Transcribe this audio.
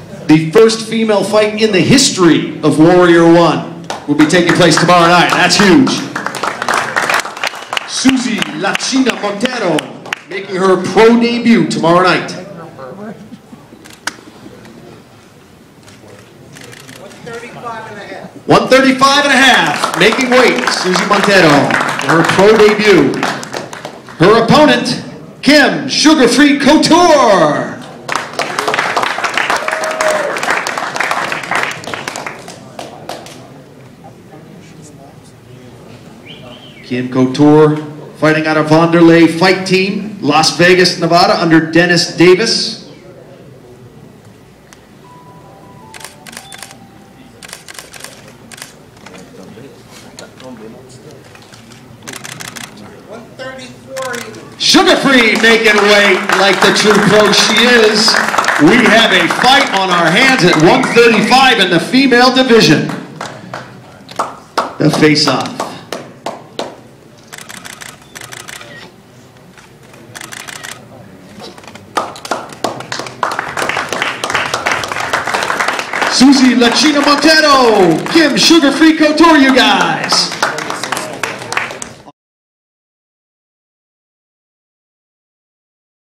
The first female fight in the history of Warrior One will be taking place tomorrow night. That's huge. Suzie Montero making her pro debut tomorrow night. 135.5, making weight, Suzie Montero, her pro debut. Her opponent, Kim Sugar-Free Couture. Kim Couture fighting out of Vanderlei Fight Team, Las Vegas, Nevada, under Dennis Davis. Sugar-Free making weight like the true pro she is. We have a fight on our hands at 135 in the female division. The face-off. Suzie Montero, Kim Sugar-Free Couture, you guys.